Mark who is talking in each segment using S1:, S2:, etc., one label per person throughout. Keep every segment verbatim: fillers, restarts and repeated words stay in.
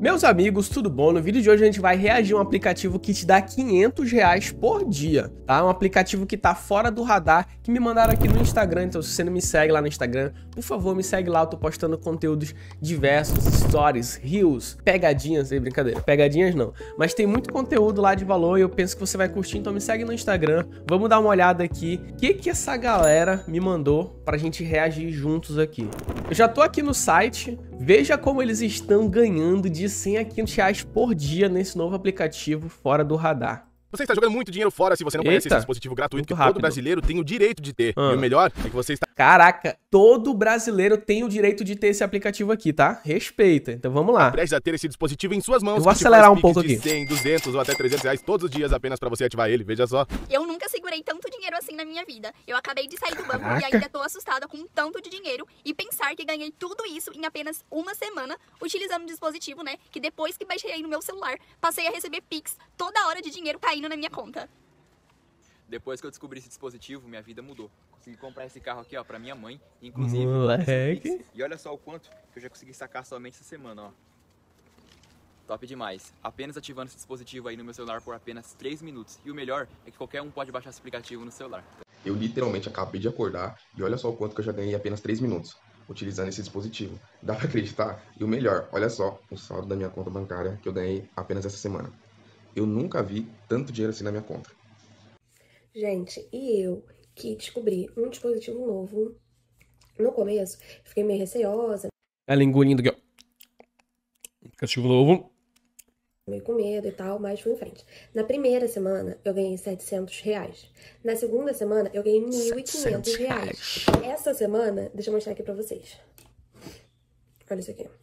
S1: Meus amigos, tudo bom? No vídeo de hoje a gente vai reagir a um aplicativo que te dá quinhentos reais por dia, tá? Um aplicativo que tá fora do radar, que me mandaram aqui no Instagram, então se você não me segue lá no Instagram, por favor me segue lá, eu tô postando conteúdos diversos, stories, reels, pegadinhas, aí brincadeira, pegadinhas não, mas tem muito conteúdo lá de valor e eu penso que você vai curtir, então me segue no Instagram, vamos dar uma olhada aqui, o que que essa galera me mandou pra gente reagir juntos aqui. Eu já tô aqui no site, veja como eles estão ganhando de cem a quinhentos reais por dia nesse novo aplicativo fora do radar.
S2: Você está jogando muito dinheiro fora se você não conhece
S1: Eita,
S2: esse dispositivo gratuito que
S1: rápido.
S2: todo brasileiro tem o direito de ter.
S1: Ah.
S2: E o melhor é que você está...
S1: Caraca, todo brasileiro tem o direito de ter esse aplicativo aqui, tá? Respeita. Então vamos lá.
S2: prestes a ter esse dispositivo em suas mãos.
S1: Eu vou
S2: que te
S1: acelerar
S2: faz
S1: um pouco
S2: Pix
S1: aqui.
S2: de cem, duzentos ou até trezentos reais todos os dias apenas pra você ativar ele, veja só.
S3: Eu nunca segurei tanto dinheiro assim na minha vida. Eu acabei de sair do banco
S1: Caraca.
S3: e ainda tô assustada com tanto de dinheiro e pensar que ganhei tudo isso em apenas uma semana utilizando um dispositivo, né? Que depois que baixei no meu celular, passei a receber Pix toda hora de dinheiro caindo na minha conta.
S4: Depois que eu descobri esse dispositivo, minha vida mudou. Consegui comprar esse carro aqui, ó, pra minha mãe, inclusive.
S1: Moleque.
S4: E olha só o quanto que eu já consegui sacar somente essa semana, ó. Top demais. Apenas ativando esse dispositivo aí no meu celular por apenas três minutos. E o melhor é que qualquer um pode baixar esse aplicativo no celular.
S5: Eu literalmente acabei de acordar e olha só o quanto que eu já ganhei em apenas três minutos utilizando esse dispositivo. Dá pra acreditar? E o melhor, olha só o saldo da minha conta bancária que eu ganhei apenas essa semana. Eu nunca vi tanto dinheiro assim na minha conta.
S6: Gente, e eu que descobri um dispositivo novo, no começo, fiquei meio receosa,
S1: Ela engolindo aqui, ó. Aplicativo novo.
S6: meio com medo e tal, mas fui em frente. Na primeira semana, eu ganhei setecentos reais. Na segunda semana, eu ganhei mil e quinhentos reais. Essa semana, deixa eu mostrar aqui pra vocês. Olha isso aqui.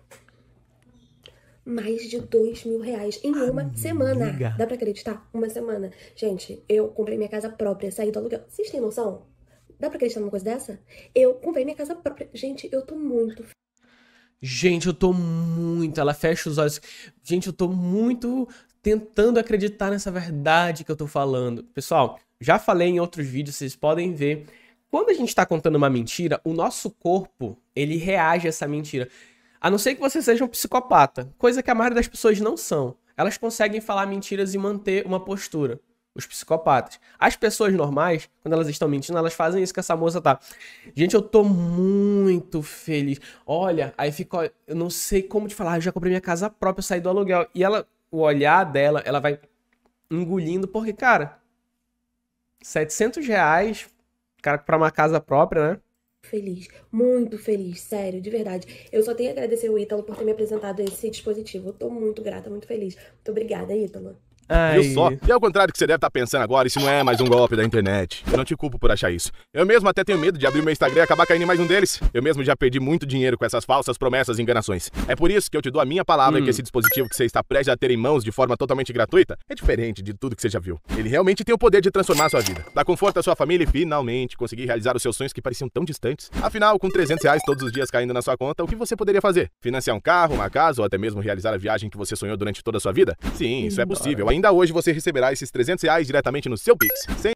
S6: Mais de dois mil reais em uma
S1: Amiga.
S6: semana. Dá pra acreditar? Uma semana. Gente, eu comprei minha casa própria, saí do aluguel. Vocês têm noção? Dá pra acreditar numa coisa dessa? Eu comprei minha casa própria. Gente, eu tô muito...
S1: Gente, eu tô muito... Ela fecha os olhos. Gente, eu tô muito tentando acreditar nessa verdade que eu tô falando. Pessoal, já falei em outros vídeos, vocês podem ver. Quando a gente tá contando uma mentira, o nosso corpo, ele reage a essa mentira. A não ser que você seja um psicopata, coisa que a maioria das pessoas não são. Elas conseguem falar mentiras e manter uma postura. Os psicopatas. As pessoas normais, quando elas estão mentindo, elas fazem isso que essa moça tá. Gente, eu tô muito feliz. Olha, aí fica, ó, eu não sei como te falar, eu já comprei minha casa própria, eu saí do aluguel. E ela, o olhar dela, ela vai engolindo, porque, cara, setecentos reais, cara, pra uma casa própria, né?
S6: feliz, muito feliz, sério, de verdade. Eu só tenho a agradecer o Ítalo por ter me apresentado esse dispositivo. Eu tô muito grata, muito feliz. Muito obrigada, Ítalo.
S2: Viu só? E ao contrário do que você deve estar pensando agora, isso não é mais um golpe da internet. Eu não te culpo por achar isso. Eu mesmo até tenho medo de abrir meu Instagram e acabar caindo em mais um deles. Eu mesmo já perdi muito dinheiro com essas falsas promessas e enganações. É por isso que eu te dou a minha palavra
S1: hum.
S2: que esse dispositivo que você está prestes a ter em mãos de forma totalmente gratuita é diferente de tudo que você já viu. Ele realmente tem o poder de transformar a sua vida, dar conforto à sua família e finalmente conseguir realizar os seus sonhos que pareciam tão distantes. Afinal, com trezentos reais todos os dias caindo na sua conta, o que você poderia fazer? Financiar um carro, uma casa ou até mesmo realizar a viagem que você sonhou durante toda a sua vida? Sim, isso é possível. Ainda hoje você receberá esses trezentos reais diretamente no seu Pix. Sem...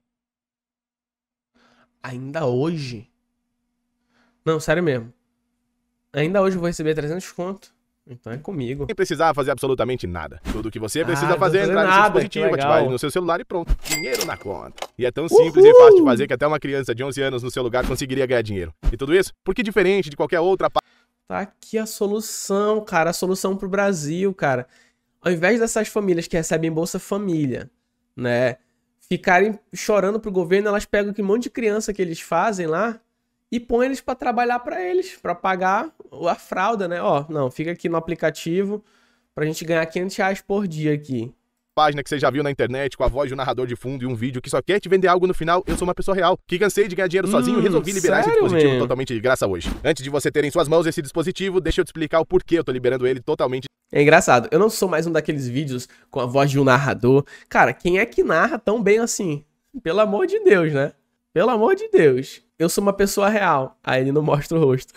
S1: Ainda hoje? Não, sério mesmo. Ainda hoje eu vou receber trezentos conto. Então é comigo.
S2: Sem precisar fazer absolutamente nada. Tudo que você
S1: Ah,
S2: precisa
S1: não
S2: fazer é
S1: fazer
S2: entrar nesse
S1: nada,
S2: dispositivo,
S1: que legal.
S2: ativar ele no seu celular e pronto. Dinheiro na conta. E é tão simples Uhul. e fácil de fazer que até uma criança de onze anos no seu lugar conseguiria ganhar dinheiro. E tudo isso porque diferente de qualquer outra...
S1: Tá aqui a solução, cara. A solução pro Brasil, cara. Ao invés dessas famílias que recebem Bolsa Família, né, ficarem chorando pro governo, elas pegam aquele monte de criança que eles fazem lá e põem eles pra trabalhar pra eles, pra pagar a fralda, né? Ó, não, fica aqui no aplicativo pra gente ganhar quinhentos reais por dia aqui.
S2: Página que você já viu na internet com a voz de um narrador de fundo e um vídeo que só quer te vender algo no final. Eu sou uma pessoa real, que cansei de ganhar dinheiro sozinho
S1: hum,
S2: e resolvi liberar esse
S1: sério,
S2: dispositivo
S1: mesmo?
S2: totalmente de graça hoje. Antes de você ter em suas mãos esse dispositivo, deixa eu te explicar o porquê eu tô liberando ele totalmente.
S1: É engraçado, eu não sou mais um daqueles vídeos com a voz de um narrador. Cara, quem é que narra tão bem assim? Pelo amor de Deus, né? Pelo amor de Deus. eu sou uma pessoa real. Aí ele não mostra o rosto.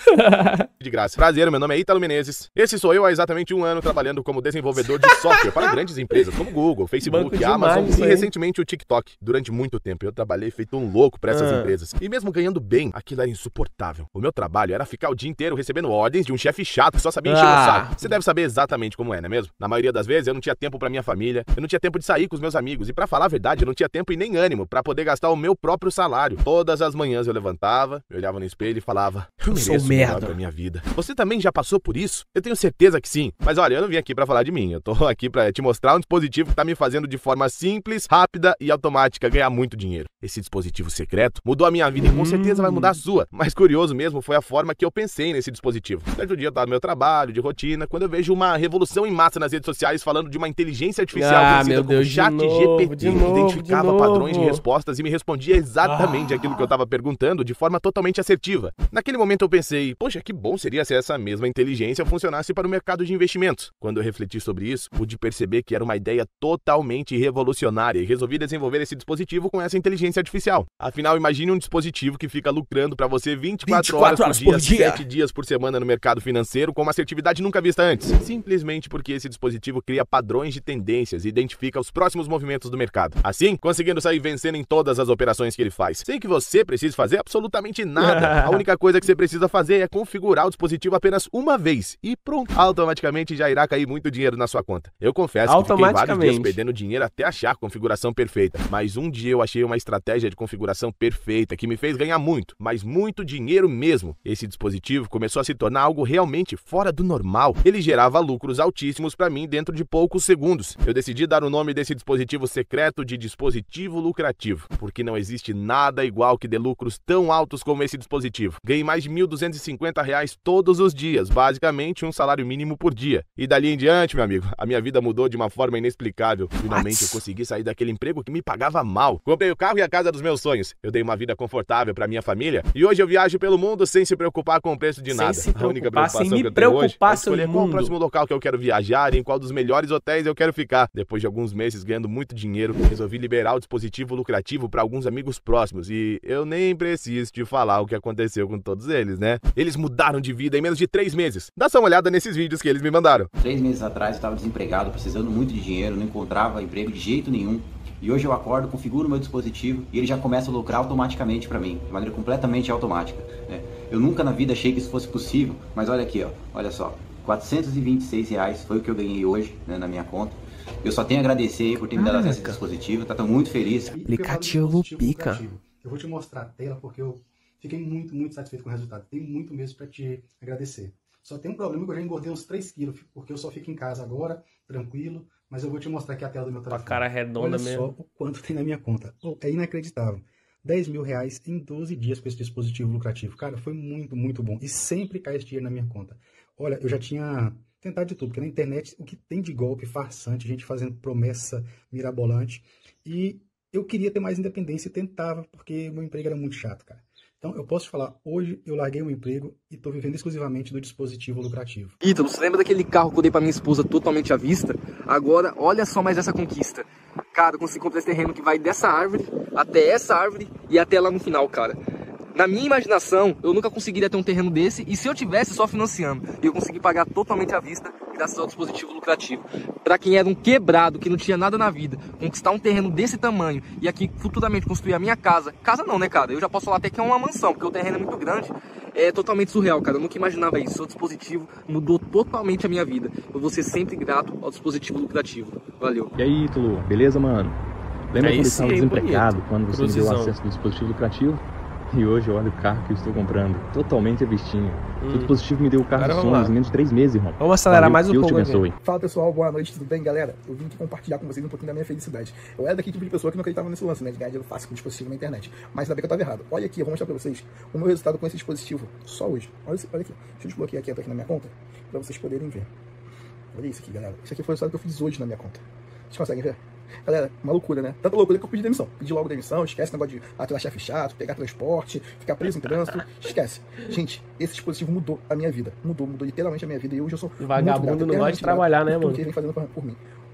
S2: De graça. Prazer, meu nome é Ítalo Menezes. Esse sou eu há exatamente um ano trabalhando como desenvolvedor de software para grandes empresas como Google, Facebook, Amazon e recentemente o TikTok. Durante muito tempo eu trabalhei feito um louco para essas ah. empresas. E mesmo ganhando bem, aquilo era insuportável. O meu trabalho era ficar o dia inteiro recebendo ordens de um chefe chato que só sabia encher ah. o saco. Você deve saber exatamente como é, não é mesmo? Na maioria das vezes eu não tinha tempo para minha família, eu não tinha tempo de sair com os meus amigos e para falar a verdade eu não tinha tempo e nem ânimo para poder gastar o meu próprio salário. Todas as manhãs eu levantava, eu olhava no espelho e falava: eu mereço o melhor pra minha vida. Você também já passou por isso? Eu tenho certeza que sim. Mas olha, eu não vim aqui pra falar de mim. Eu tô aqui pra te mostrar um dispositivo que tá me fazendo de forma simples, rápida e automática ganhar muito dinheiro. Esse dispositivo secreto mudou a minha vida e com certeza vai mudar a sua. Mas curioso mesmo foi a forma que eu pensei nesse dispositivo. Certo dia eu tava no meu trabalho, de rotina, quando eu vejo uma revolução em massa nas redes sociais falando de uma inteligência artificial
S1: ah,
S2: conhecida
S1: meu
S2: como
S1: Deus,
S2: Chat
S1: de novo,
S2: G P T,
S1: de novo,
S2: que identificava
S1: de
S2: padrões
S1: novo.
S2: de respostas e me respondia exatamente ah. aquilo que eu tava perguntando de forma totalmente assertiva. Naquele momento eu pensei, poxa, que bom seria se essa mesma inteligência funcionasse para o mercado de investimentos. Quando eu refleti sobre isso, pude perceber que era uma ideia totalmente revolucionária e resolvi desenvolver esse dispositivo com essa inteligência artificial. Afinal, imagine um dispositivo que fica lucrando para você vinte e quatro horas por dia, sete dias por semana no mercado financeiro com uma assertividade nunca vista antes. Simplesmente porque esse dispositivo cria padrões de tendências e identifica os próximos movimentos do mercado. Assim, conseguindo sair vencendo em todas as operações que ele faz. Sem que você precise fazer absolutamente nada. A única coisa que você precisa fazer é configurar o dispositivo apenas uma vez e pronto, automaticamente já irá cair muito dinheiro na sua conta. Eu confesso que fiquei vários dias perdendo dinheiro até achar a configuração perfeita, mas um dia eu achei uma estratégia de configuração perfeita que me fez ganhar muito, mas muito dinheiro mesmo. Esse dispositivo começou a se tornar algo realmente fora do normal. Ele gerava lucros altíssimos para mim dentro de poucos segundos. Eu decidi dar o nome desse dispositivo secreto de dispositivo lucrativo, porque não existe nada igual que dê lucros tão altos como esse dispositivo. Ganhei mais de mil duzentos e cinquenta reais todos os dias, basicamente um salário mínimo por dia. E dali em diante, meu amigo, a minha vida mudou de uma forma inexplicável. Finalmente eu consegui sair daquele emprego que me pagava mal. Comprei o carro e a casa dos meus sonhos. Eu dei uma vida confortável para minha família e hoje eu viajo pelo mundo sem se preocupar com o preço de nada.
S1: Sem se
S2: a única preocupação
S1: sem me
S2: que eu tenho hoje é escolher qual
S1: mundo.
S2: o próximo local que eu quero viajar e em qual dos melhores hotéis eu quero ficar. Depois de alguns meses ganhando muito dinheiro, resolvi liberar o dispositivo lucrativo para alguns amigos próximos e eu nem preciso te falar o que aconteceu com todos eles, né? Eles mudaram de vida em menos de três meses. Dá só uma olhada nesses vídeos que eles me mandaram.
S7: Três meses atrás eu estava desempregado, precisando muito de dinheiro, não encontrava emprego de jeito nenhum. E hoje eu acordo, configuro o meu dispositivo e ele já começa a lucrar automaticamente para mim, de maneira completamente automática, né? Eu nunca na vida achei que isso fosse possível, mas olha aqui, ó, olha só, quatrocentos e vinte e seis reais foi o que eu ganhei hoje, né, na minha conta. Eu só tenho a agradecer por ter me dado acesso a esse dispositivo, tá, tô muito feliz.
S1: Aplicativo pica.
S8: Eu vou te mostrar a tela porque eu fiquei muito, muito satisfeito com o resultado. Tenho muito mesmo para te agradecer. Só tem um problema que eu já engordei uns três quilos, porque eu só fico em casa agora, tranquilo, mas eu vou te mostrar aqui a tela do meu telefone.
S1: Com a cara redonda
S8: Olha
S1: mesmo.
S8: Olha só o quanto tem na minha conta. Oh, é inacreditável. dez mil reais em doze dias com esse dispositivo lucrativo. Cara, foi muito, muito bom. E sempre cai esse dinheiro na minha conta. Olha, eu já tinha tentado de tudo, porque na internet o que tem de golpe farsante, gente fazendo promessa mirabolante. E eu queria ter mais independência e tentava, porque meu emprego era muito chato, cara. Então, eu posso te falar, hoje eu larguei o emprego e estou vivendo exclusivamente do dispositivo lucrativo.
S9: Ítalo, você lembra daquele carro que eu dei pra minha esposa totalmente à vista? Agora, olha só mais essa conquista. Cara, eu consegui comprar esse terreno que vai dessa árvore até essa árvore e até lá no final, cara. Na minha imaginação, eu nunca conseguiria ter um terreno desse e se eu tivesse só financiando, eu consegui pagar totalmente à vista graças ao dispositivo lucrativo. Para quem era um quebrado, que não tinha nada na vida, conquistar um terreno desse tamanho e aqui futuramente construir a minha casa. Casa não, né, cara? Eu já posso falar até que é uma mansão, porque o terreno é muito grande. É totalmente surreal, cara. Eu nunca imaginava isso. O dispositivo mudou totalmente a minha vida. Eu vou ser sempre grato ao dispositivo lucrativo. Valeu.
S10: E aí, Ítalo? Beleza, mano? Lembra
S1: É
S10: quando eu
S1: isso
S10: estava
S1: aí,
S10: desempregado,
S1: bonito.
S10: quando você
S1: Cruzizão.
S10: me deu acesso do dispositivo lucrativo? E hoje eu olho o carro que eu estou comprando, totalmente à vistinha.
S1: Hum.
S10: O dispositivo me deu o carro
S1: Agora
S10: dos
S1: vamos lá.
S10: sonhos em menos de três meses, irmão.
S1: Vamos acelerar
S10: Valeu,
S1: mais um
S10: Deus
S1: pouco
S10: te
S1: aqui.
S10: abençoe.
S11: Fala pessoal, boa noite, tudo bem, galera? Eu vim aqui compartilhar com vocês um pouquinho da minha felicidade. Eu era daquele tipo de pessoa que não acreditava nesse lance, né, de ganhar dinheiro fácil com dispositivo na internet. Mas ainda bem que eu estava errado. Olha aqui, eu vou mostrar pra vocês o meu resultado com esse dispositivo, só hoje. Olha, esse, olha aqui, deixa eu desbloquear aqui, aqui na minha conta, pra vocês poderem ver. Olha isso aqui, galera. Isso aqui foi o resultado que eu fiz hoje na minha conta. Vocês conseguem ver? Galera, uma loucura, né? Tanta loucura que eu pedi demissão. Pedi logo demissão, esquece o negócio de aturar chefe chato, pegar transporte, ficar preso em trânsito, esquece. Gente, esse dispositivo mudou a minha vida. Mudou, mudou literalmente a minha vida. E hoje eu sou
S1: O vagabundo não gosta de trabalhar, né, mano?
S11: que vem fazendo por, por mim.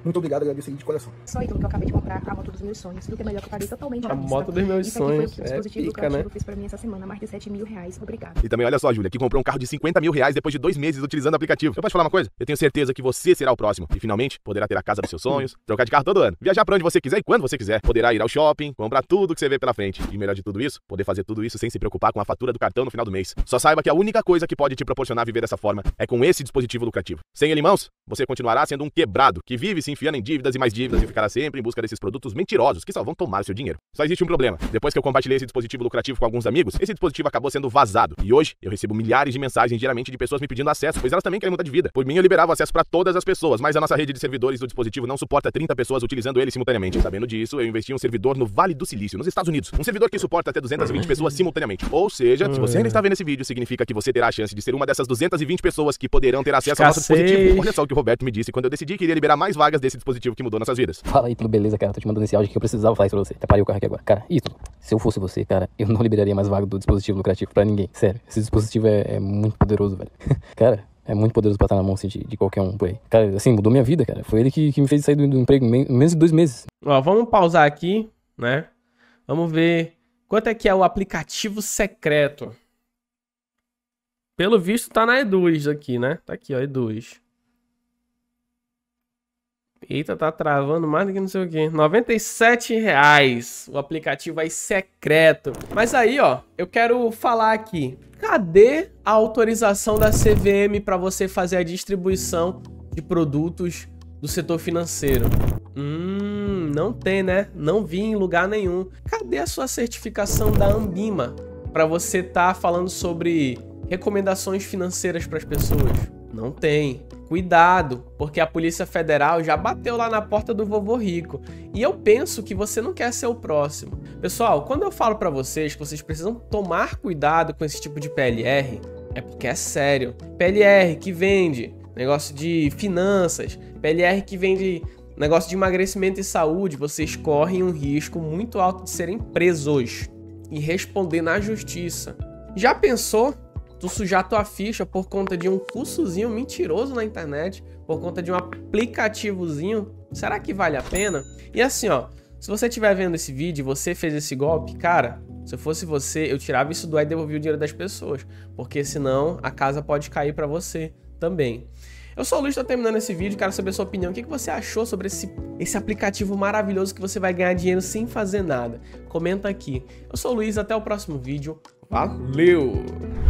S11: Muito obrigado, agradeço aí de coração.
S12: Só então que eu acabei de comprar a moto dos meus sonhos. Tudo que é melhor que eu paguei totalmente
S1: A moto dos meus sonhos.
S12: Isso aqui foi o dispositivo
S1: É pica, né?
S12: que eu fiz pra mim essa semana, mais de sete mil reais. Obrigado.
S2: E também olha só, Júlia, que comprou um carro de cinquenta mil reais depois de dois meses utilizando o aplicativo. Eu posso falar uma coisa? Eu tenho certeza que você será o próximo e finalmente poderá ter a casa dos seus sonhos, trocar de carro todo ano, viajar pra onde você quiser e quando você quiser, poderá ir ao shopping, comprar tudo que você vê pela frente. E melhor de tudo isso, poder fazer tudo isso sem se preocupar com a fatura do cartão no final do mês. Só saiba que a única coisa que pode te proporcionar viver dessa forma é com esse dispositivo lucrativo. Sem ele em mãos, você continuará sendo um quebrado que vive se enfiando em dívidas e mais dívidas e ficará sempre em busca desses produtos mentirosos que só vão tomar o seu dinheiro. Só existe um problema. Depois que eu compartilhei esse dispositivo lucrativo com alguns amigos, esse dispositivo acabou sendo vazado. E hoje eu recebo milhares de mensagens diariamente de pessoas me pedindo acesso, pois elas também querem mudar de vida. Por mim eu liberava acesso para todas as pessoas, mas a nossa rede de servidores do dispositivo não suporta trinta pessoas utilizando ele simultaneamente. Sabendo disso, eu investi em um servidor no Vale do Silício, nos Estados Unidos. Um servidor que suporta até duzentas e vinte pessoas simultaneamente. Ou seja, se você ainda está vendo esse vídeo, significa que você terá a chance de ser uma dessas duzentas e vinte pessoas que poderão ter acesso ao nosso dispositivo. Olha só o que o Roberto me disse quando eu decidi que iria liberar mais vagas desse dispositivo que mudou nossas vidas.
S13: Fala aí, tudo beleza, cara? Tô te mandando esse áudio que eu precisava falar isso pra você. Até parei o carro aqui agora. Cara, isso, se eu fosse você, cara, eu não liberaria mais vaga do dispositivo lucrativo pra ninguém. Sério, esse dispositivo é, é muito poderoso, velho. Cara, é muito poderoso pra estar na mão assim, de, de qualquer um por aí. Cara, assim, mudou minha vida, cara. Foi ele que, que me fez sair do, do emprego em menos de dois meses.
S1: Ó, vamos pausar aqui, né? Vamos ver quanto é que é o aplicativo secreto. Pelo visto tá na Eduz aqui, né? Tá aqui, ó, Eduz. Eita, tá travando mais do que não sei o que. noventa e sete reais. O aplicativo aí secreto. Mas aí, ó, eu quero falar aqui. Cadê a autorização da C V M para você fazer a distribuição de produtos do setor financeiro? Hum, não tem, né? Não vi em lugar nenhum. Cadê a sua certificação da Ambima para você tá falando sobre recomendações financeiras para as pessoas? Não tem. Cuidado, porque a Polícia Federal já bateu lá na porta do vovô rico. E eu penso que você não quer ser o próximo. Pessoal, quando eu falo pra vocês que vocês precisam tomar cuidado com esse tipo de P L R, é porque é sério. P L R que vende negócio de finanças, P L R que vende negócio de emagrecimento e saúde, vocês correm um risco muito alto de serem presos e responder na justiça. Já pensou tu sujar tua ficha por conta de um cursozinho mentiroso na internet, por conta de um aplicativozinho? Será que vale a pena? E assim, ó, se você estiver vendo esse vídeo e você fez esse golpe, cara, se eu fosse você, eu tirava isso do ar e devolvia o dinheiro das pessoas, porque senão a casa pode cair pra você também. Eu sou o Luiz, tô terminando esse vídeo, quero saber a sua opinião. O que você achou sobre esse, esse aplicativo maravilhoso que você vai ganhar dinheiro sem fazer nada? Comenta aqui. Eu sou o Luiz, até o próximo vídeo. Valeu!